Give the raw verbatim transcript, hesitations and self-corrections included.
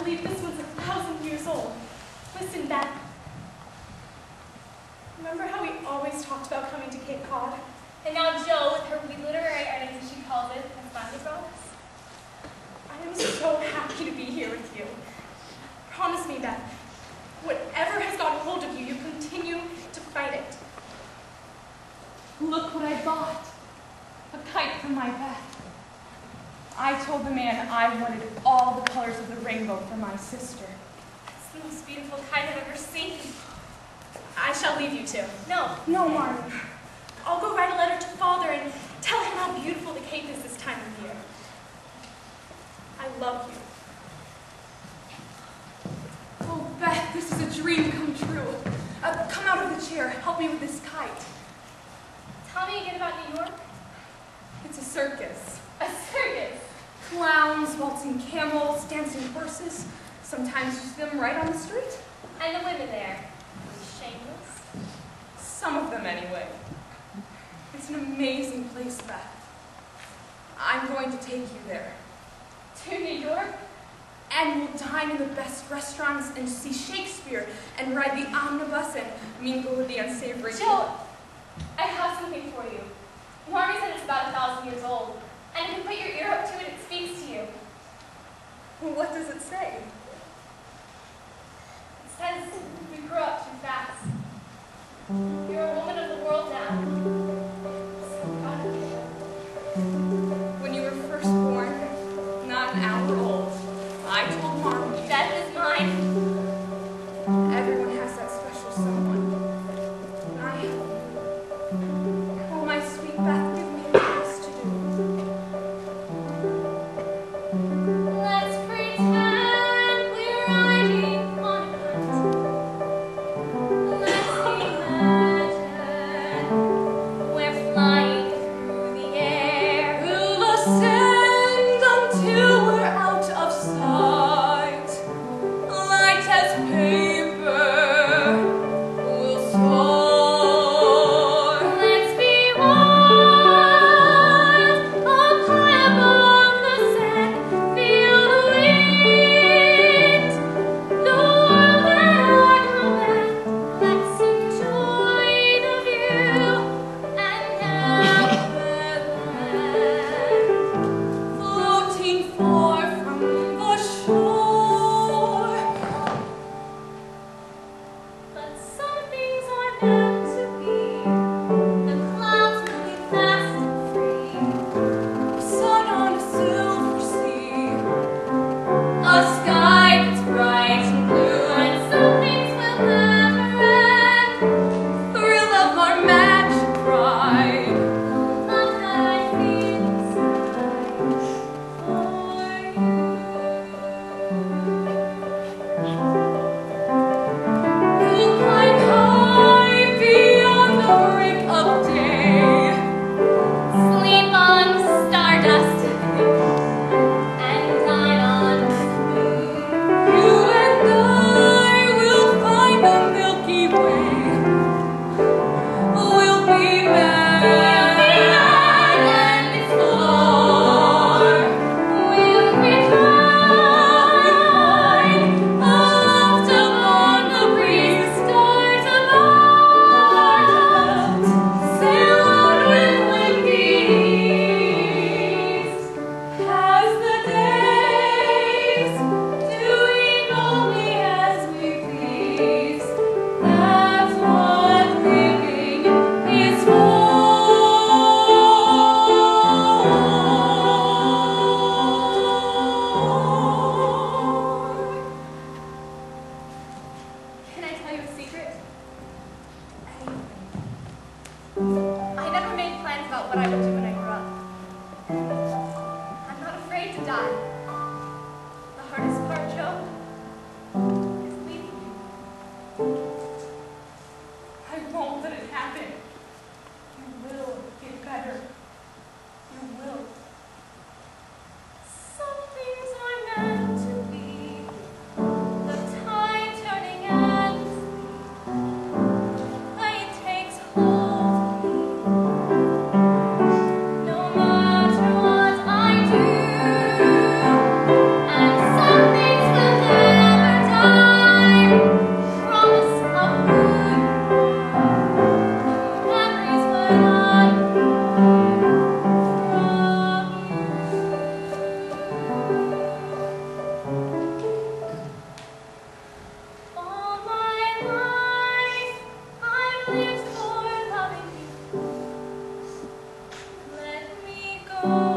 believe this one's a thousand years old. Listen, Beth. Remember how we always talked about coming to Cape Cod? And now Jo, with her literary earnings, as she calls it, has finally brought us. I am so happy to be here with you. Promise me, Beth, whatever has gotten hold of you, you continue to fight it. Look what I bought. A kite for my Beth. I told the man I wanted all the colors of the rainbow for my sister. It's the most beautiful kite I've ever seen. I shall leave you two. No. No, Marty. I'll go write a letter to Father and tell him how beautiful the Cape is this time of year. I love you. Oh, Beth, this is a dream come true. Uh, come out of the chair. Help me with this kite. Tell me again about New York. It's a circus. A circus? Clowns, waltzing camels, dancing horses. Sometimes you see them right on the street. And the women there. Shameless? Some of them, anyway. It's an amazing place, Beth. I'm going to take you there. To New York? And we'll dine in the best restaurants and see Shakespeare and ride the omnibus and mingle with the unsavory. Jo, I have something for you. Marty said it's about a thousand years old. And if you put your ear up to it, it speaks to you. Well, what does it say? It says you grew up too fast. You're a woman of the world now. So proud of you. When you were first born, not an hour old, I told Mom, Beth is mine. everyone has that special someone. And I have you. Oh, my sweet Beth, give me a chance to do. Let's pretend we're riding on a kite. Let's imagine Oh.